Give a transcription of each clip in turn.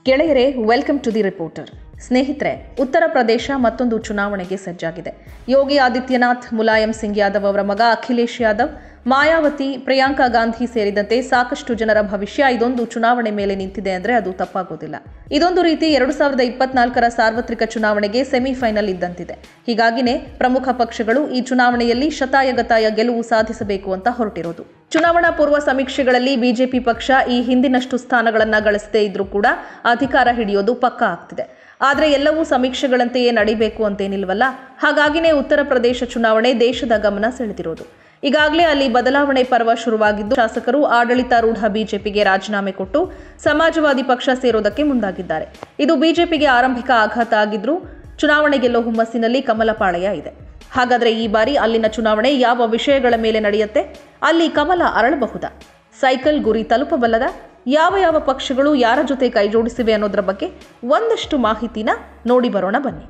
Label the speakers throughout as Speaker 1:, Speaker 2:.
Speaker 1: ಗೆಳೆಯರೇ, welcome to the reporter. ಸ್ನೇಹಿತರೆ, ಉತ್ತರ ಪ್ರದೇಶ ಮತ್ತೊಂದು ಚುನಾವಣೆಗೆ ಸಜ್ಜಾಗಿದೆ. ಯೋಗಿ ಆದಿತ್ಯನಾಥ್, ಮುಲಾಯಂ ಸಿಂಗ್ ಯಾದವ್ ಅವರ ಮಗ ಅಖಿಲೇಶ್ ಯಾದವ್, ಮಾಯಾವತಿ, ಪ್ರಿಯಾಂಕಾ ಗಾಂಧಿ ಸೇರಿದಂತೆ ಸಾಕಷ್ಟು ಜನರ ಭವಿಷ್ಯ ಇದೊಂದು ಚುನಾವಣೆ ಮೇಲೆ ನಿಂತಿದೆ ಅಂದರೆ ಅದು ತಪ್ಪಾಗೋದಿಲ್ಲ. ಇದೊಂದು ರೀತಿ 2024ರ ಸಾರ್ವತ್ರಿಕ ಚುನಾವಣೆಗೆ ಸೆಮಿಫೈನಲ್ ಇದ್ದಂತಿದೆ. ಹೀಗಾಗಿನೇ ಪ್ರಮುಖ ಪಕ್ಷಗಳು ಈ ಚುನಾವಣೆಯಲ್ಲಿ ಶತಾಯಗತಾಯ ಗೆಲುವು ಸಾಧಿಸಬೇಕು ಅಂತ ಹೊರಟಿರೋದು. ಚುನಾವಣಾ ಪೂರ್ವ ಸಮೀಕ್ಷೆಗಳಲ್ಲಿ ಬಿಜೆಪಿ ಪಕ್ಷ ಈ ಹಿಂದಿನಷ್ಟು ಸ್ಥಾನಗಳನ್ನು ಗಳಿಸದೇ ಇದ್ರೂ ಕೂಡ ಅಧಿಕಾರ ಹಿಡಿಯೋದು ಪಕ್ಕಾ ಆಗ್ತಿದೆ. ಆದರೆ ಎಲ್ಲವೂ ಸಮೀಕ್ಷೆಗಳಂತೆಯೇ ನಡೀಬೇಕು ಅಂತೇನಿಲ್ವಲ್ಲ. ಹಾಗಾಗಿನೇ ಉತ್ತರ ಪ್ರದೇಶ ಚುನಾವಣೆ ದೇಶದ ಗಮನ ಸೆಳೆದಿರೋದು. ಈಗಾಗಲೇ ಅಲ್ಲಿ ಬದಲಾವಣೆ ಪರ್ವ ಶುರುವಾಗಿದ್ದು, ಶಾಸಕರು ಆಡಳಿತಾರೂಢ ಬಿಜೆಪಿಗೆ ರಾಜೀನಾಮೆ ಕೊಟ್ಟು ಸಮಾಜವಾದಿ ಪಕ್ಷ ಸೇರೋದಕ್ಕೆ ಮುಂದಾಗಿದ್ದಾರೆ. ಇದು ಬಿಜೆಪಿಗೆ ಆರಂಭಿಕ ಆಘಾತ ಆಗಿದ್ರೂ ಚುನಾವಣೆ ಗೆಲ್ಲೋ ಹುಮ್ಮಸ್ಸಿನಲ್ಲಿ ಕಮಲಪಾಳೆಯ ಇದೆ. ಹಾಗಾದರೆ ಈ ಬಾರಿ ಅಲ್ಲಿನ ಚುನಾವಣೆ ಯಾವ ವಿಷಯಗಳ ಮೇಲೆ ನಡೆಯುತ್ತೆ? ಅಲ್ಲಿ ಕಮಲ ಅರಳಬಹುದಾ? ಸೈಕಲ್ ಗುರಿ ತಲುಪಬಲ್ಲದ? ಯಾವ ಪಕ್ಷಗಳು ಯಾರ ಜೊತೆ ಕೈಜೋಡಿಸಿವೆ ಅನ್ನೋದರ ಬಗ್ಗೆ ಒಂದಷ್ಟು ಮಾಹಿತಿನ ನೋಡಿ ಬರೋಣ ಬನ್ನಿ.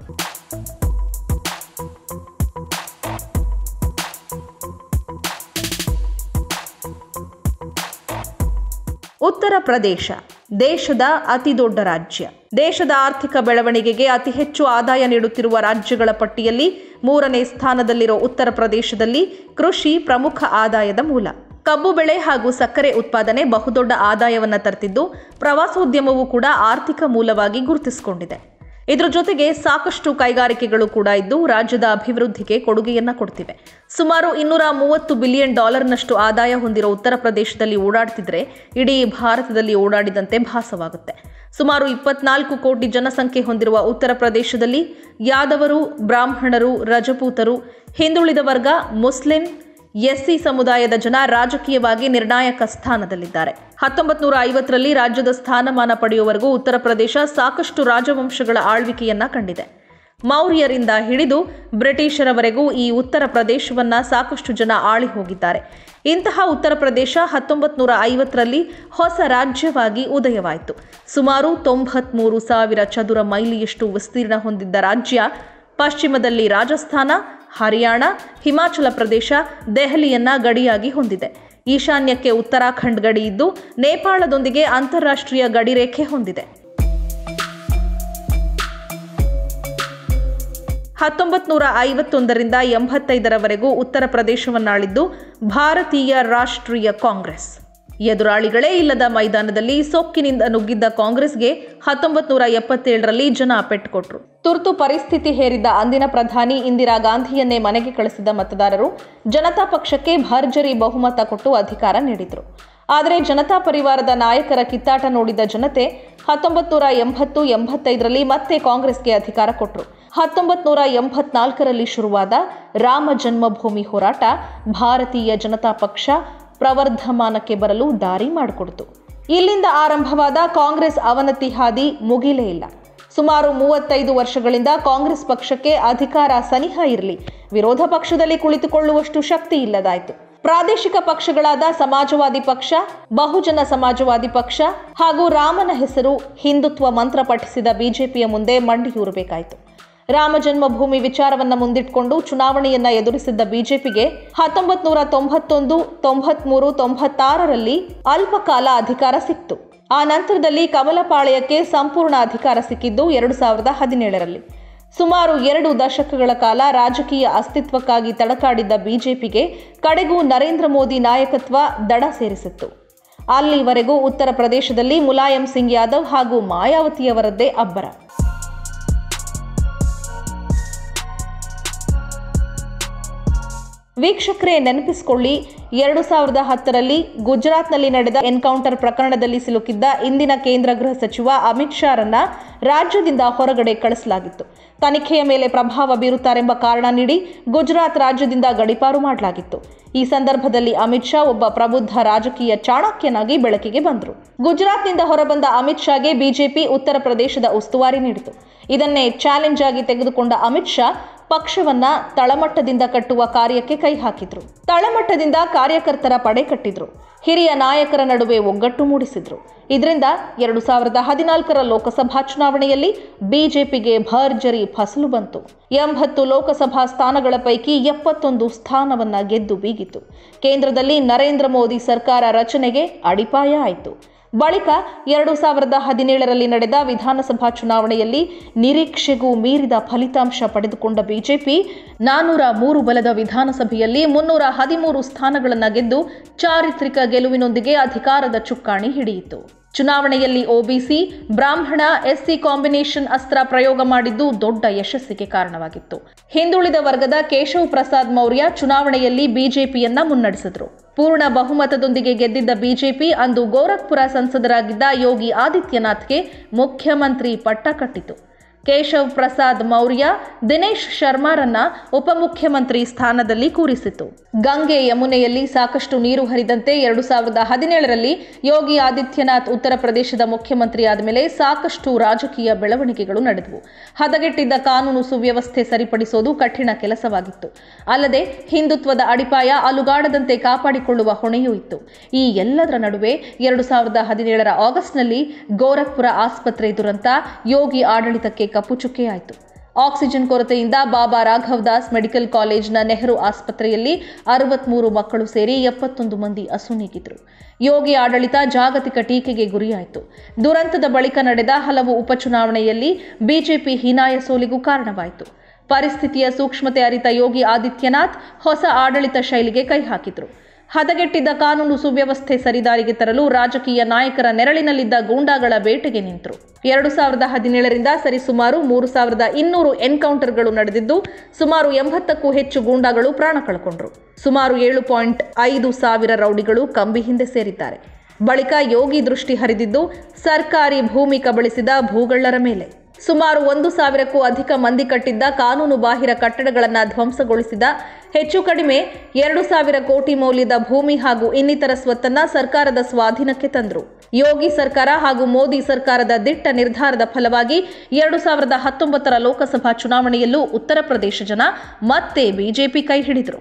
Speaker 1: ಉತ್ತರ ಪ್ರದೇಶ ದೇಶದ ಅತಿ ದೊಡ್ಡ ರಾಜ್ಯ. ದೇಶದ ಆರ್ಥಿಕ ಬೆಳವಣಿಗೆಗೆ ಅತಿ ಹೆಚ್ಚು ಆದಾಯ ನೀಡುತ್ತಿರುವ ರಾಜ್ಯಗಳ ಪಟ್ಟಿಯಲ್ಲಿ 3ನೇ ಸ್ಥಾನದಲ್ಲಿರೋ ಉತ್ತರ ಪ್ರದೇಶದಲ್ಲಿ ಕೃಷಿ ಪ್ರಮುಖ ಆದಾಯದ ಮೂಲ. ಕಬ್ಬು ಬೆಳೆ ಹಾಗೂ ಸಕ್ಕರೆ ಉತ್ಪಾದನೆ ಬಹುದೊಡ್ಡ ಆದಾಯವನ್ನು ತರ್ತಿದ್ದು, ಪ್ರವಾಸೋದ್ಯಮವೂ ಕೂಡ ಆರ್ಥಿಕ ಮೂಲವಾಗಿ ಗುರುತಿಸಿಕೊಂಡಿದೆ. ಇದರ ಜೊತೆಗೆ ಸಾಕಷ್ಟು ಕೈಗಾರಿಕೆಗಳು ಕೂಡ ಇದ್ದು ರಾಜ್ಯದ ಅಭಿವೃದ್ಧಿಗೆ ಕೊಡುಗೆಯನ್ನ ಕೊಡ್ತಿವೆ. ಸುಮಾರು $230 ಬಿಲಿಯನ್ ಆದಾಯ ಹೊಂದಿರೋ ಉತ್ತರ ಪ್ರದೇಶದಲ್ಲಿ ಓಡಾಡ್ತಿದ್ರೆ ಇಡೀ ಭಾರತದಲ್ಲಿ ಓಡಾಡಿದಂತೆ ಭಾಸವಾಗುತ್ತೆ. ಸುಮಾರು 24 ಕೋಟಿ ಜನಸಂಖ್ಯೆ ಹೊಂದಿರುವ ಉತ್ತರ ಪ್ರದೇಶದಲ್ಲಿ ಯಾದವರು, ಬ್ರಾಹ್ಮಣರು, ರಜಪೂತರು, ಹಿಂದುಳಿದ ವರ್ಗ, ಮುಸ್ಲಿಂ, ಎಸ್ಸಿ ಸಮುದಾಯದ ಜನ ರಾಜಕೀಯವಾಗಿ ನಿರ್ಣಾಯಕ ಸ್ಥಾನದಲ್ಲಿದ್ದಾರೆ. 1950ರಲ್ಲಿ ರಾಜ್ಯದ ಸ್ಥಾನಮಾನ ಪಡೆಯುವವರೆಗೂ ಉತ್ತರ ಪ್ರದೇಶ ಸಾಕಷ್ಟು ರಾಜವಂಶಗಳ ಆಳ್ವಿಕೆಯನ್ನ ಕಂಡಿದೆ. ಮೌರ್ಯರಿಂದ ಹಿಡಿದು ಬ್ರಿಟಿಷರವರೆಗೂ ಈ ಉತ್ತರ ಪ್ರದೇಶವನ್ನ ಸಾಕಷ್ಟು ಜನ ಆಳಿ ಹೋಗಿದ್ದಾರೆ. ಇಂತಹ ಉತ್ತರ ಪ್ರದೇಶ 1950ರಲ್ಲಿ ಹೊಸ ರಾಜ್ಯವಾಗಿ ಉದಯವಾಯಿತು. ಸುಮಾರು 93,000 ಚದುರ ಮೈಲಿಯಷ್ಟು ವಿಸ್ತೀರ್ಣ ಹೊಂದಿದ್ದ ರಾಜ್ಯ ಪಶ್ಚಿಮದಲ್ಲಿ ರಾಜಸ್ಥಾನ, ಹರಿಯಾಣ, ಹಿಮಾಚಲ ಪ್ರದೇಶ, ದೆಹಲಿಯನ್ನ ಗಡಿಯಾಗಿ ಹೊಂದಿದೆ. ಈಶಾನ್ಯಕ್ಕೆ ಉತ್ತರಾಖಂಡ್ ಗಡಿ ಇದ್ದು ನೇಪಾಳದೊಂದಿಗೆ ಅಂತಾರಾಷ್ಟ್ರೀಯ ಗಡಿರೇಖೆ ಹೊಂದಿದೆ. 1951ರಿಂದ 85ರವರೆಗೂ ಉತ್ತರ ಪ್ರದೇಶವನ್ನಾಳಿದ್ದು ಭಾರತೀಯ ರಾಷ್ಟ್ರೀಯ ಕಾಂಗ್ರೆಸ್. ಎದುರಾಳಿಗಳೇ ಇಲ್ಲದ ಮೈದಾನದಲ್ಲಿ ಸೊಕ್ಕಿನಿಂದ ನುಗ್ಗಿದ್ದ ಕಾಂಗ್ರೆಸ್ಗೆ 1977ರಲ್ಲಿ ಜನ ಪೆಟ್ಟುಕೊಟ್ರು. ತುರ್ತು ಪರಿಸ್ಥಿತಿ ಹೇರಿದ್ದ ಅಂದಿನ ಪ್ರಧಾನಿ ಇಂದಿರಾ ಗಾಂಧಿಯನ್ನೇ ಮನೆಗೆ ಕಳಿಸಿದ ಮತದಾರರು ಜನತಾ ಪಕ್ಷಕ್ಕೆ ಭರ್ಜರಿ ಬಹುಮತ ಕೊಟ್ಟು ಅಧಿಕಾರ ನೀಡಿದ್ರು. ಆದರೆ ಜನತಾ ಪರಿವಾರದ ನಾಯಕರ ಕಿತ್ತಾಟ ನೋಡಿದ ಜನತೆ 1980-85ರಲ್ಲಿ ಮತ್ತೆ ಕಾಂಗ್ರೆಸ್ಗೆ ಅಧಿಕಾರ ಕೊಟ್ಟರು. 1984ರಲ್ಲಿ ಶುರುವಾದ ರಾಮ ಜನ್ಮಭೂಮಿ ಹೋರಾಟ ಭಾರತೀಯ ಜನತಾ ಪಕ್ಷ ಪ್ರವರ್ಧಮಾನಕ್ಕೆ ಬರಲು ದಾರಿ ಮಾಡಿಕೊಡ್ತು. ಇಲ್ಲಿಂದ ಆರಂಭವಾದ ಕಾಂಗ್ರೆಸ್ ಅವನತಿ ಹಾದಿ ಮುಗಿಲೇ ಇಲ್ಲ. ಸುಮಾರು 35 ವರ್ಷಗಳಿಂದ ಕಾಂಗ್ರೆಸ್ ಪಕ್ಷಕ್ಕೆ ಅಧಿಕಾರ ಸನಿಹ ಇರಲಿ, ವಿರೋಧ ಪಕ್ಷದಲ್ಲಿ ಕುಳಿತುಕೊಳ್ಳುವಷ್ಟು ಶಕ್ತಿ ಇಲ್ಲದಾಯಿತು. ಪ್ರಾದೇಶಿಕ ಪಕ್ಷಗಳಾದ ಸಮಾಜವಾದಿ ಪಕ್ಷ, ಬಹುಜನ ಸಮಾಜವಾದಿ ಪಕ್ಷ ಹಾಗೂ ರಾಮನ ಹೆಸರು ಹಿಂದುತ್ವ ಮಂತ್ರ ಪಠಿಸಿದ ಬಿಜೆಪಿಯ ಮುಂದೆ ಮಂಡಿಯೂರಬೇಕಾಯಿತು. ರಾಮ ಜನ್ಮಭೂಮಿ ವಿಚಾರವನ್ನ ಮುಂದಿಟ್ಕೊಂಡು ಚುನಾವಣೆಯನ್ನ ಎದುರಿಸಿದ್ದ ಬಿಜೆಪಿಗೆ 1991, 93, 96ರಲ್ಲಿ ಅಲ್ಪಕಾಲ ಅಧಿಕಾರ ಸಿಕ್ತು. ಆ ನಂತರದಲ್ಲಿ ಕಮಲಪಾಳೆಯಕ್ಕೆ ಸಂಪೂರ್ಣ ಅಧಿಕಾರ ಸಿಕ್ಕಿದ್ದು 2017ರಲ್ಲಿ. ಸುಮಾರು 2 ದಶಕಗಳ ಕಾಲ ರಾಜಕೀಯ ಅಸ್ತಿತ್ವಕ್ಕಾಗಿ ತಡಕಾಡಿದ್ದ ಬಿಜೆಪಿಗೆ ಕಡೆಗೂ ನರೇಂದ್ರ ಮೋದಿ ನಾಯಕತ್ವ ದಡ ಸೇರಿಸಿತ್ತು. ಅಲ್ಲಿವರೆಗೂ ಉತ್ತರ ಪ್ರದೇಶದಲ್ಲಿ ಮುಲಾಯಂ ಸಿಂಗ್ ಯಾದವ್ ಹಾಗೂ ಮಾಯಾವತಿಯವರದ್ದೇ ಅಬ್ಬರ. ವೀಕ್ಷಕರೇ, ನೆನಪಿಸಿಕೊಳ್ಳಿ, 2010ರಲ್ಲಿ ಗುಜರಾತ್ನಲ್ಲಿ ನಡೆದ ಎನ್ಕೌಂಟರ್ ಪ್ರಕರಣದಲ್ಲಿ ಸಿಲುಕಿದ್ದ ಇಂದಿನ ಕೇಂದ್ರ ಗೃಹ ಸಚಿವ ಅಮಿತ್ ಶಾರನ್ನ ರಾಜ್ಯದಿಂದ ಹೊರಗಡೆ ಕಳಿಸಲಾಗಿತ್ತು. ತನಿಖೆಯ ಮೇಲೆ ಪ್ರಭಾವ ಬೀರುತ್ತಾರೆಂಬ ಕಾರಣ ನೀಡಿ ಗುಜರಾತ್ ರಾಜ್ಯದಿಂದ ಗಡೀಪಾರು ಮಾಡಲಾಗಿತ್ತು. ಈ ಸಂದರ್ಭದಲ್ಲಿ ಅಮಿತ್ ಶಾ ಒಬ್ಬ ಪ್ರಬುದ್ಧ ರಾಜಕೀಯ ಚಾಣಕ್ಯನಾಗಿ ಬೆಳಕಿಗೆ ಬಂದರು. ಗುಜರಾತ್ನಿಂದ ಹೊರಬಂದ ಅಮಿತ್ ಶಾಗೆ ಬಿಜೆಪಿ ಉತ್ತರ ಪ್ರದೇಶದ ಉಸ್ತುವಾರಿ ನೀಡಿತು. ಇದನ್ನೇ ಚಾಲೆಂಜ್ ಆಗಿ ತೆಗೆದುಕೊಂಡ ಅಮಿತ್ ಶಾ ಪಕ್ಷವನ್ನ ತಳಮಟ್ಟದಿಂದ ಕಟ್ಟುವ ಕಾರ್ಯಕ್ಕೆ ಕೈ ಹಾಕಿದ್ರು. ತಳಮಟ್ಟದಿಂದ ಕಾರ್ಯಕರ್ತರ ಪಡೆ ಕಟ್ಟಿದ್ರು. ಹಿರಿಯ ನಾಯಕರ ನಡುವೆ ಒಗ್ಗಟ್ಟು ಮೂಡಿಸಿದ್ರು. ಇದರಿಂದ 2014ರ ಲೋಕಸಭಾ ಚುನಾವಣೆಯಲ್ಲಿ ಬಿಜೆಪಿಗೆ ಭರ್ಜರಿ ಫಸಲು ಬಂತು. 80 ಲೋಕಸಭಾ ಸ್ಥಾನಗಳ ಪೈಕಿ 71 ಸ್ಥಾನವನ್ನ ಗೆದ್ದು ಬೀಗಿತು. ಕೇಂದ್ರದಲ್ಲಿ ನರೇಂದ್ರ ಮೋದಿ ಸರ್ಕಾರ ರಚನೆಗೆ ಅಡಿಪಾಯ ಆಯಿತು. ಬಳಿಕ 2017ರಲ್ಲಿ ನಡೆದ ವಿಧಾನಸಭಾ ಚುನಾವಣೆಯಲ್ಲಿ ನಿರೀಕ್ಷೆಗೂ ಮೀರಿದ ಫಲಿತಾಂಶ ಪಡೆದುಕೊಂಡ ಬಿಜೆಪಿ 403 ಬಲದ ವಿಧಾನಸಭೆಯಲ್ಲಿ 313 ಸ್ಥಾನಗಳನ್ನು ಗೆದ್ದು ಚಾರಿತ್ರಿಕ ಗೆಲುವಿನೊಂದಿಗೆ ಅಧಿಕಾರದ ಚುಕ್ಕಾಣಿ ಹಿಡಿಯಿತು. ಚುನಾವಣೆಯಲ್ಲಿ ಒಬಿಸಿ, ಬ್ರಾಹ್ಮಣ, ಎಸ್ಸಿ ಕಾಂಬಿನೇಷನ್ ಅಸ್ತ್ರ ಪ್ರಯೋಗ ಮಾಡಿದ್ದು ದೊಡ್ಡ ಯಶಸ್ಸಿಗೆ ಕಾರಣವಾಗಿತ್ತು. ಹಿಂದುಳಿದ ವರ್ಗದ ಕೇಶವ್ ಪ್ರಸಾದ್ ಮೌರ್ಯ ಚುನಾವಣೆಯಲ್ಲಿ ಬಿಜೆಪಿಯನ್ನ ಮುನ್ನಡೆಸಿದ್ರು. ಪೂರ್ಣ ಬಹುಮತದೊಂದಿಗೆ ಗೆದ್ದಿದ್ದ ಬಿಜೆಪಿ ಅಂದು ಗೋರಖ್ಪುರ ಸಂಸದರಾಗಿದ್ದ ಯೋಗಿ ಆದಿತ್ಯನಾಥ್ಗೆ ಮುಖ್ಯಮಂತ್ರಿ ಪಟ್ಟ ಕಟ್ಟಿತು. ಕೇಶವ್ ಪ್ರಸಾದ್ ಮೌರ್ಯ ದಿನೇಶ್ ಶರ್ಮಾರನ್ನ ಉಪಮುಖ್ಯಮಂತ್ರಿ ಸ್ಥಾನದಲ್ಲಿ ಕೂರಿಸಿತು. ಗಂಗೆ ಯಮುನೆಯಲ್ಲಿ ಸಾಕಷ್ಟು ನೀರು ಹರಿದಂತೆ 2017ರಲ್ಲಿ ಯೋಗಿ ಆದಿತ್ಯನಾಥ್ ಉತ್ತರ ಪ್ರದೇಶದ ಮುಖ್ಯಮಂತ್ರಿಯಾದ ಮೇಲೆ ಸಾಕಷ್ಟು ರಾಜಕೀಯ ಬೆಳವಣಿಗೆಗಳು ನಡೆದವು. ಹದಗೆಟ್ಟಿದ್ದ ಕಾನೂನು ಸುವ್ಯವಸ್ಥೆ ಸರಿಪಡಿಸೋದು ಕಠಿಣ ಕೆಲಸವಾಗಿತ್ತು. ಅಲ್ಲದೆ ಹಿಂದುತ್ವದ ಅಡಿಪಾಯ ಅಲುಗಾಡದಂತೆ ಕಾಪಾಡಿಕೊಳ್ಳುವ ಹೊಣೆಯೂ ಇತ್ತು. ಈ ಎಲ್ಲದರ ನಡುವೆ 2017ರ ಆಗಸ್ಟ್ನಲ್ಲಿ ಗೋರಖ್ಪುರ ಆಸ್ಪತ್ರೆ ದುರಂತ ಯೋಗಿ ಆಡಳಿತಕ್ಕೆ ಕಪ್ಪುಚುಕ್ಕೆಯಾಯಿತು. ಆಕ್ಸಿಜನ್ ಕೊರತೆಯಿಂದ ಬಾಬಾ ರಾಘವ್ ದಾಸ್ ಮೆಡಿಕಲ್ ಕಾಲೇಜ್ನ ನೆಹರು ಆಸ್ಪತ್ರೆಯಲ್ಲಿ 63 ಮಕ್ಕಳು ಸೇರಿ 71 ಮಂದಿ ಅಸುನೀಗಿದ್ರು. ಯೋಗಿ ಆಡಳಿತ ಜಾಗತಿಕ ಟೀಕೆಗೆ ಗುರಿಯಾಯಿತು. ದುರಂತದ ಬಳಿಕ ನಡೆದ ಹಲವು ಉಪಚುನಾವಣೆಯಲ್ಲಿ ಬಿಜೆಪಿ ಹೀನಾಯ ಸೋಲಿಗೂ ಕಾರಣವಾಯಿತು. ಪರಿಸ್ಥಿತಿಯ ಸೂಕ್ಷ್ಮತೆ ಅರಿತ ಯೋಗಿ ಆದಿತ್ಯನಾಥ್ ಹೊಸ ಆಡಳಿತ ಶೈಲಿಗೆ ಕೈ ಹಾಕಿದ್ರು. ಹದಗೆಟ್ಟಿದ್ದ ಕಾನೂನು ಸುವ್ಯವಸ್ಥೆ ಸರಿದಾರಿಗೆ ತರಲು ರಾಜಕೀಯ ನಾಯಕರ ನೆರಳಿನಲ್ಲಿದ್ದ ಗೂಂಡಾಗಳ ಬೇಟೆಗೆ ನಿಂತರು. 2017ರಿಂದ ಸರಿಸುಮಾರು 3200 ಎನ್ಕೌಂಟರ್ಗಳು ನಡೆದಿದ್ದು ಸುಮಾರು 80ಕ್ಕೂ ಹೆಚ್ಚು ಗೂಂಡಾಗಳು ಪ್ರಾಣ ಕಳ್ಕೊಂಡ್ರು. ಸುಮಾರು 7.5 ಸಾವಿರ ರೌಡಿಗಳು ಕಂಬಿ ಹಿಂದೆ ಸೇರಿದ್ದಾರೆ. ಬಳಿಕ ಯೋಗಿ ದೃಷ್ಟಿ ಹರಿದಿದ್ದು ಸರ್ಕಾರಿ ಭೂಮಿ ಕಬಳಿಸಿದ ಭೂಗಳ್ಳರ ಮೇಲೆ. ಸುಮಾರು 1,000ಕ್ಕೂ ಅಧಿಕ ಮಂದಿ ಕಟ್ಟಿದ್ದ ಕಾನೂನು ಬಾಹಿರ ಕಟ್ಟಡಗಳನ್ನು ಧ್ವಂಸಗೊಳಿಸಿದ ಹೆಚ್ಚು ಕಡಿಮೆ 2,000 ಕೋಟಿ ಮೌಲ್ಯದ ಭೂಮಿ ಹಾಗೂ ಇನ್ನಿತರ ಸ್ವತ್ತನ್ನ ಸರ್ಕಾರದ ಸ್ವಾಧೀನಕ್ಕೆ ತಂದರು. ಯೋಗಿ ಸರ್ಕಾರ ಹಾಗೂ ಮೋದಿ ಸರ್ಕಾರದ ದಿಟ್ಟ ನಿರ್ಧಾರದ ಫಲವಾಗಿ 2019ರ ಲೋಕಸಭಾ ಚುನಾವಣೆಯಲ್ಲೂ ಉತ್ತರ ಪ್ರದೇಶ ಜನ ಮತ್ತೆ ಬಿಜೆಪಿ ಕೈ ಹಿಡಿದರು.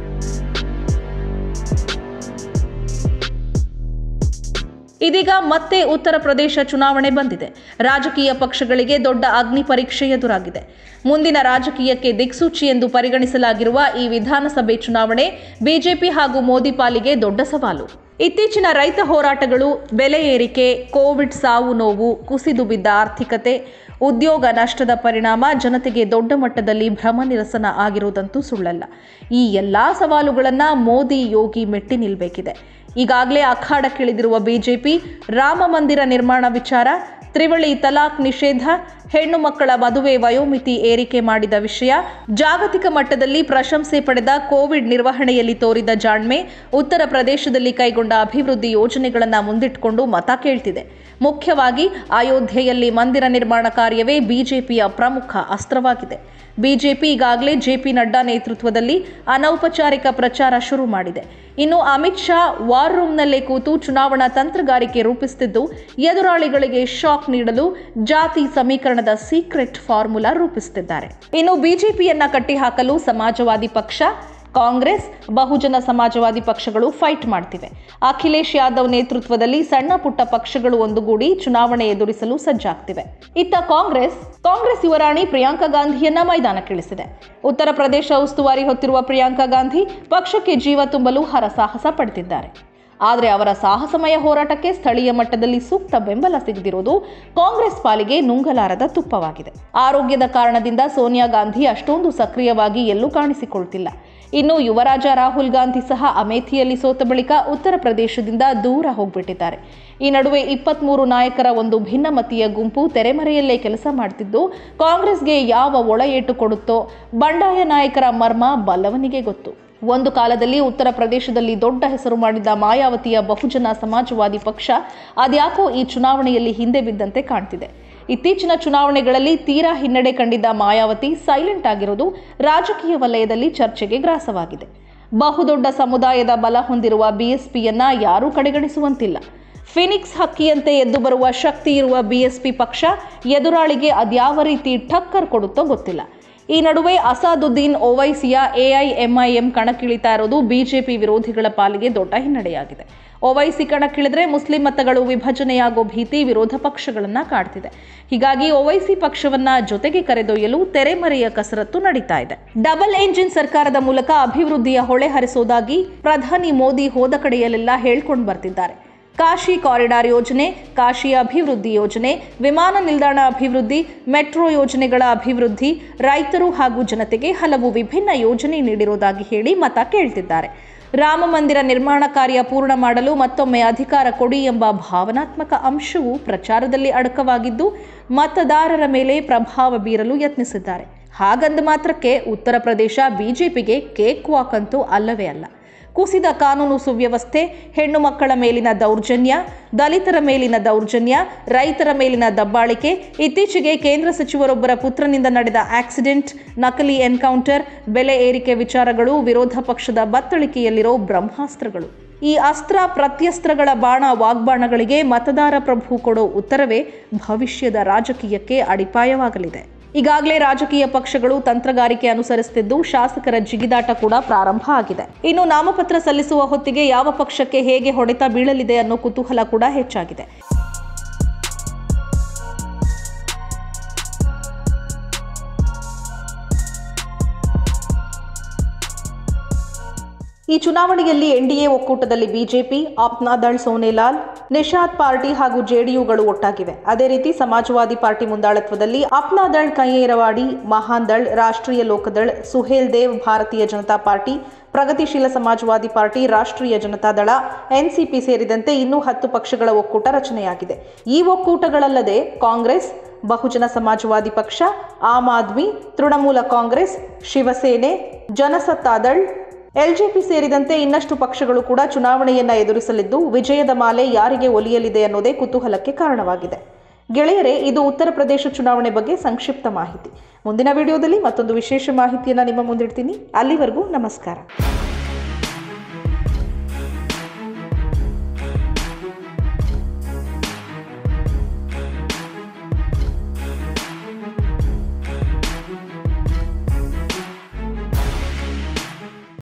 Speaker 1: ಇದೀಗ ಮತ್ತೆ ಉತ್ತರ ಪ್ರದೇಶ ಚುನಾವಣೆ ಬಂದಿದೆ. ರಾಜಕೀಯ ಪಕ್ಷಗಳಿಗೆ ದೊಡ್ಡ ಅಗ್ನಿ ಪರೀಕ್ಷೆ ಎದುರಾಗಿದೆ. ಮುಂದಿನ ರಾಜಕೀಯಕ್ಕೆ ದಿಕ್ಸೂಚಿ ಎಂದು ಪರಿಗಣಿಸಲಾಗಿರುವ ಈ ವಿಧಾನಸಭೆ ಚುನಾವಣೆ ಬಿಜೆಪಿ ಹಾಗೂ ಮೋದಿ ಪಾಲಿಗೆ ದೊಡ್ಡ ಸವಾಲು. ಇತ್ತೀಚಿನ ರೈತ ಹೋರಾಟಗಳು, ಬೆಲೆ ಏರಿಕೆ, ಕೋವಿಡ್ ಸಾವು ನೋವು, ಕುಸಿದು ಬಿದ್ದ ಆರ್ಥಿಕತೆ, ಉದ್ಯೋಗ ನಷ್ಟದ ಪರಿಣಾಮ ಜನತೆಗೆ ದೊಡ್ಡ ಮಟ್ಟದಲ್ಲಿ ಭ್ರಮ ನಿರಸನ ಆಗಿರುವುದಂತೂ ಸುಳ್ಳಲ್ಲ. ಈ ಎಲ್ಲಾ ಸವಾಲುಗಳನ್ನು ಮೋದಿ ಯೋಗಿ ಮೆಟ್ಟಿ ನಿಲ್ಲಬೇಕಿದೆ. ಈಗಾಗಲೇ ಅಖಾಡಕ್ಕಿಳಿದಿರುವ ಬಿಜೆಪಿ ರಾಮ ಮಂದಿರ ನಿರ್ಮಾಣ ವಿಚಾರ, ತ್ರಿವಳಿ ತಲಾಕ್ ನಿಷೇಧ, ಹೆಣ್ಣು ಮಕ್ಕಳ ಮದುವೆ ವಯೋಮಿತಿ ಏರಿಕೆ ಮಾಡಿದ ವಿಷಯ, ಜಾಗತಿಕ ಮಟ್ಟದಲ್ಲಿ ಪ್ರಶಂಸೆ ಪಡೆದ ಕೋವಿಡ್ ನಿರ್ವಹಣೆಯಲ್ಲಿ ತೋರಿದ ಜಾಣ್ಮೆ, ಉತ್ತರ ಪ್ರದೇಶದಲ್ಲಿ ಕೈಗೊಂಡ ಅಭಿವೃದ್ಧಿ ಯೋಜನೆಗಳನ್ನು ಮುಂದಿಟ್ಟುಕೊಂಡು ಮತ ಕೇಳ್ತಿದೆ. ಮುಖ್ಯವಾಗಿ ಅಯೋಧ್ಯೆಯಲ್ಲಿ ಮಂದಿರ ನಿರ್ಮಾಣ ಕಾರ್ಯವೇ ಬಿಜೆಪಿಯ ಪ್ರಮುಖ ಅಸ್ತ್ರವಾಗಿದೆ. ಬಿಜೆಪಿ ಈಗಾಗಲೇ ಜೆಪಿ ನಡ್ಡಾ ನೇತೃತ್ವದಲ್ಲಿ ಅನೌಪಚಾರಿಕ ಪ್ರಚಾರ ಶುರು ಮಾಡಿದೆ. ಇನ್ನು ಅಮಿತ್ ಶಾ ವಾರ್ ರೂಮ್ನಲ್ಲೇ ಕೂತು ಚುನಾವಣಾ ತಂತ್ರಗಾರಿಕೆ ರೂಪಿಸುತ್ತಿದ್ದು ಎದುರಾಳಿಗಳಿಗೆ ಶಾಕ್ ನೀಡಲು ಜಾತಿ ಸಮೀಕರಣದ ಸೀಕ್ರೆಟ್ ಫಾರ್ಮುಲಾ ರೂಪಿಸುತ್ತಿದ್ದಾರೆ. ಇನ್ನು ಬಿಜೆಪಿಯನ್ನ ಕಟ್ಟಿಹಾಕಲು ಸಮಾಜವಾದಿ ಪಕ್ಷ, ಕಾಂಗ್ರೆಸ್, ಬಹುಜನ ಸಮಾಜವಾದಿ ಪಕ್ಷಗಳು ಫೈಟ್ ಮಾಡ್ತಿವೆ. ಅಖಿಲೇಶ್ ಯಾದವ್ ನೇತೃತ್ವದಲ್ಲಿ ಸಣ್ಣ ಪುಟ್ಟ ಪಕ್ಷಗಳು ಒಂದುಗೂಡಿ ಚುನಾವಣೆ ಎದುರಿಸಲು ಸಜ್ಜಾಗ್ತಿವೆ. ಇತ್ತ ಕಾಂಗ್ರೆಸ್ ಯುವರಾಣಿ ಪ್ರಿಯಾಂಕಾ ಗಾಂಧಿಯನ್ನ ಮೈದಾನಕ್ಕಿಳಿಸಿದೆ. ಉತ್ತರ ಪ್ರದೇಶ ಉಸ್ತುವಾರಿ ಹೊತ್ತಿರುವ ಪ್ರಿಯಾಂಕಾ ಗಾಂಧಿ ಪಕ್ಷಕ್ಕೆ ಜೀವ ತುಂಬಲು ಹರಸಾಹಸ ಪಡೆದಿದ್ದಾರೆ. ಆದರೆ ಅವರ ಸಾಹಸಮಯ ಹೋರಾಟಕ್ಕೆ ಸ್ಥಳೀಯ ಮಟ್ಟದಲ್ಲಿ ಸೂಕ್ತ ಬೆಂಬಲ ಸಿಗದಿರುವುದು ಕಾಂಗ್ರೆಸ್ ಪಾಲಿಗೆ ನುಂಗಲಾರದ ತುಪ್ಪವಾಗಿದೆ. ಆರೋಗ್ಯದ ಕಾರಣದಿಂದ ಸೋನಿಯಾ ಗಾಂಧಿ ಅಷ್ಟೊಂದು ಸಕ್ರಿಯವಾಗಿ ಎಲ್ಲೂ ಕಾಣಿಸಿಕೊಳ್ತಿಲ್ಲ. ಇನ್ನು ಯುವರಾಜ ರಾಹುಲ್ ಗಾಂಧಿ ಸಹ ಅಮೇಥಿಯಲ್ಲಿ ಸೋತ ಬಳಿಕ ಉತ್ತರ ಪ್ರದೇಶದಿಂದ ದೂರ ಹೋಗ್ಬಿಟ್ಟಿದ್ದಾರೆ. ಈ ನಡುವೆ 23 ನಾಯಕರ ಒಂದು ಭಿನ್ನಮತೀಯ ಗುಂಪು ತೆರೆಮರೆಯಲ್ಲೇ ಕೆಲಸ ಮಾಡ್ತಿದ್ದು ಕಾಂಗ್ರೆಸ್ಗೆ ಯಾವ ಒಳ ಏಟು ಕೊಡುತ್ತೋ ಬಂಡಾಯ ನಾಯಕರ ಮರ್ಮ ಬಲ್ಲವನಿಗೆ ಗೊತ್ತು. ಒಂದು ಕಾಲದಲ್ಲಿ ಉತ್ತರ ಪ್ರದೇಶದಲ್ಲಿ ದೊಡ್ಡ ಹೆಸರು ಮಾಡಿದ್ದ ಮಾಯಾವತಿಯ ಬಹುಜನ ಸಮಾಜವಾದಿ ಪಕ್ಷ ಅದ್ಯಾಕೋ ಈ ಚುನಾವಣೆಯಲ್ಲಿ ಹಿಂದೆ ಬಿದ್ದಂತೆ ಕಾಣ್ತಿದೆ. ಇತ್ತೀಚಿನ ಚುನಾವಣೆಗಳಲ್ಲಿ ತೀರಾ ಹಿನ್ನಡೆ ಕಂಡಿದ್ದ ಮಾಯಾವತಿ ಸೈಲೆಂಟ್ ಆಗಿರೋದು ರಾಜಕೀಯ ವಲಯದಲ್ಲಿ ಚರ್ಚೆಗೆ ಗ್ರಾಸವಾಗಿದೆ. ಬಹುದೊಡ್ಡ ಸಮುದಾಯದ ಬಲ ಹೊಂದಿರುವ ಬಿಎಸ್ಪಿಯನ್ನ ಯಾರೂ ಕಡೆಗಣಿಸುವಂತಿಲ್ಲ. ಫಿನಿಕ್ಸ್ ಹಕ್ಕಿಯಂತೆ ಎದ್ದು ಬರುವ ಶಕ್ತಿ ಇರುವ ಬಿಎಸ್ಪಿ ಪಕ್ಷ ಎದುರಾಳಿಗೆ ಅದ್ಯಾವ ರೀತಿ ಟಕ್ಕರ್ ಕೊಡುತ್ತೋ ಗೊತ್ತಿಲ್ಲ. ಈ ನಡುವೆ ಅಸಾದುದ್ದೀನ್ ಓವೈಸಿಯ ಎಐಎಂಐಎಂ ಕಣಕ್ಕಿಳಿತಾ ಇರೋದು ಬಿಜೆಪಿ ವಿರೋಧಿಗಳ ಪಾಲಿಗೆ ದೊಡ್ಡ ಹಿನ್ನಡೆಯಾಗಿದೆ. ಓವೈಸಿ ಕಣಕ್ಕಿಳಿದ್ರೆ ಮುಸ್ಲಿಂ ಮತಗಳು ವಿಭಜನೆಯಾಗೋ ಭೀತಿ ವಿರೋಧ ಪಕ್ಷಗಳನ್ನ ಕಾಡ್ತಿದೆ. ಹೀಗಾಗಿ ಓವೈಸಿ ಪಕ್ಷವನ್ನ ಜೊತೆಗೆ ಕರೆದೊಯ್ಯಲು ತೆರೆಮರೆಯ ಕಸರತ್ತು ನಡೀತಾ ಇದೆ. ಡಬಲ್ ಎಂಜಿನ್ ಸರ್ಕಾರದ ಮೂಲಕ ಅಭಿವೃದ್ಧಿಯ ಹೊಳೆ ಹರಿಸೋದಾಗಿ ಪ್ರಧಾನಿ ಮೋದಿ ಹೋದ ಕಡೆಯಲ್ಲೆಲ್ಲ ಹೇಳ್ಕೊಂಡು ಬರ್ತಿದ್ದಾರೆ. ಕಾಶಿ ಕಾರಿಡಾರ್ ಯೋಜನೆ, ಕಾಶಿ ಅಭಿವೃದ್ಧಿ ಯೋಜನೆ, ವಿಮಾನ ನಿಲ್ದಾಣ ಅಭಿವೃದ್ಧಿ, ಮೆಟ್ರೋ ಯೋಜನೆಗಳ ಅಭಿವೃದ್ಧಿ, ರೈತರು ಹಾಗೂ ಜನತೆಗೆ ಹಲವು ವಿಭಿನ್ನ ಯೋಜನೆ ನೀಡಿರುವುದಾಗಿ ಹೇಳಿ ಮತ ಕೇಳ್ತಿದ್ದಾರೆ. ರಾಮ ಮಂದಿರ ನಿರ್ಮಾಣ ಕಾರ್ಯ ಪೂರ್ಣ ಮಾಡಲು ಮತ್ತೊಮ್ಮೆ ಅಧಿಕಾರ ಕೊಡಿ ಎಂಬ ಭಾವನಾತ್ಮಕ ಅಂಶವು ಪ್ರಚಾರದಲ್ಲಿ ಅಡಕವಾಗಿದ್ದು ಮತದಾರರ ಮೇಲೆ ಪ್ರಭಾವ ಬೀರಲು ಯತ್ನಿಸಿದ್ದಾರೆ. ಹಾಗಂದ ಮಾತ್ರಕ್ಕೆ ಉತ್ತರ ಪ್ರದೇಶ ಬಿಜೆಪಿಗೆ ಕೇಕ್ ವಾಕ್ ಅಂತೂ ಅಲ್ಲವೇ ಅಲ್ಲ. ಕುಸಿದ ಕಾನೂನು ಸುವ್ಯವಸ್ಥೆ, ಹೆಣ್ಣು ಮಕ್ಕಳ ಮೇಲಿನ ದೌರ್ಜನ್ಯ, ದಲಿತರ ಮೇಲಿನ ದೌರ್ಜನ್ಯ, ರೈತರ ಮೇಲಿನ ದಬ್ಬಾಳಿಕೆ, ಇತ್ತೀಚೆಗೆ ಕೇಂದ್ರ ಸಚಿವರೊಬ್ಬರ ಪುತ್ರನಿಂದ ನಡೆದ ಆಕ್ಸಿಡೆಂಟ್, ನಕಲಿ ಎನ್ಕೌಂಟರ್, ಬೆಲೆ ಏರಿಕೆ ವಿಚಾರಗಳು ವಿರೋಧ ಪಕ್ಷದ ಬತ್ತಳಿಕೆಯಲ್ಲಿರೋ ಬ್ರಹ್ಮಾಸ್ತ್ರಗಳು. ಈ ಅಸ್ತ್ರ ಪ್ರತ್ಯಸ್ತ್ರಗಳ ಬಾಣ ವಾಗ್ಬಾಣಗಳಿಗೆ ಮತದಾರ ಪ್ರಭು ಕೊಡೋ ಉತ್ತರವೇ ಭವಿಷ್ಯದ ರಾಜಕೀಯಕ್ಕೆ ಅಡಿಪಾಯವಾಗಲಿದೆ. ಈಗಾಗಲೇ ರಾಜಕೀಯ ಪಕ್ಷಗಳು ತಂತ್ರಗಾರಿಕೆ ಅನುಸರಿಸುತ್ತಿದ್ದು ಶಾಸಕರ ಜಿಗಿದಾಟ ಕೂಡ ಪ್ರಾರಂಭ ಆಗಿದೆ. ಇನ್ನು ನಾಮಪತ್ರ ಸಲ್ಲಿಸುವ ಹೊತ್ತಿಗೆ ಯಾವ ಪಕ್ಷಕ್ಕೆ ಹೇಗೆ ಹೊಡೆತ ಬೀಳಲಿದೆ ಅನ್ನೋ ಕುತೂಹಲ ಕೂಡ ಹೆಚ್ಚಾಗಿದೆ. ಈ ಚುನಾವಣೆಯಲ್ಲಿ ಎನ್ಡಿಎ ಒಕ್ಕೂಟದಲ್ಲಿ ಬಿಜೆಪಿ, ಅಪ್ನಾ ದಳ್ ಸೋನೆಲಾಲ್, ನಿಷಾದ್ ಪಾರ್ಟಿ ಹಾಗೂ ಜೆಡಿಯುಗಳು ಒಟ್ಟಾಗಿವೆ. ಅದೇ ರೀತಿ ಸಮಾಜವಾದಿ ಪಾರ್ಟಿ ಮುಂದಾಳತ್ವದಲ್ಲಿ ಅಪ್ನಾ ದಳ್ ಕೈಯೇರವಾಡಿ, ಮಹಾನ್ ದಳ್, ರಾಷ್ಟ್ರೀಯ ಲೋಕದಳ್, ಸುಹೇಲ್ ದೇವ್ ಭಾರತೀಯ ಜನತಾ ಪಾರ್ಟಿ, ಪ್ರಗತಿಶೀಲ ಸಮಾಜವಾದಿ ಪಾರ್ಟಿ, ರಾಷ್ಟ್ರೀಯ ಜನತಾ ದಳ, ಎನ್ಸಿಪಿ ಸೇರಿದಂತೆ ಇನ್ನೂ 10 ಪಕ್ಷಗಳ ಒಕ್ಕೂಟ ರಚನೆಯಾಗಿದೆ. ಈ ಒಕ್ಕೂಟಗಳಲ್ಲದೆ ಕಾಂಗ್ರೆಸ್, ಬಹುಜನ ಸಮಾಜವಾದಿ ಪಕ್ಷ, ಆಮ್ ಆದ್ಮಿ, ತೃಣಮೂಲ ಕಾಂಗ್ರೆಸ್, ಶಿವಸೇನೆ, ಜನಸತ್ತಾದಳ್, ಎಲ್ಜೆಪಿ ಸೇರಿದಂತೆ ಇನ್ನಷ್ಟು ಪಕ್ಷಗಳು ಕೂಡ ಚುನಾವಣೆಯನ್ನ ಎದುರಿಸಲಿದ್ದು ವಿಜಯದ ಮಾಲೆ ಯಾರಿಗೆ ಒಲಿಯಲಿದೆ ಅನ್ನೋದೇ ಕುತೂಹಲಕ್ಕೆ ಕಾರಣವಾಗಿದೆ. ಗೆಳೆಯರೇ, ಇದು ಉತ್ತರ ಪ್ರದೇಶ ಚುನಾವಣೆ ಬಗ್ಗೆ ಸಂಕ್ಷಿಪ್ತ ಮಾಹಿತಿ. ಮುಂದಿನ ವಿಡಿಯೋದಲ್ಲಿ ಮತ್ತೊಂದು ವಿಶೇಷ ಮಾಹಿತಿಯನ್ನು ನಿಮ್ಮ ಮುಂದಿಡ್ತೀನಿ. ಅಲ್ಲಿವರೆಗೂ ನಮಸ್ಕಾರ.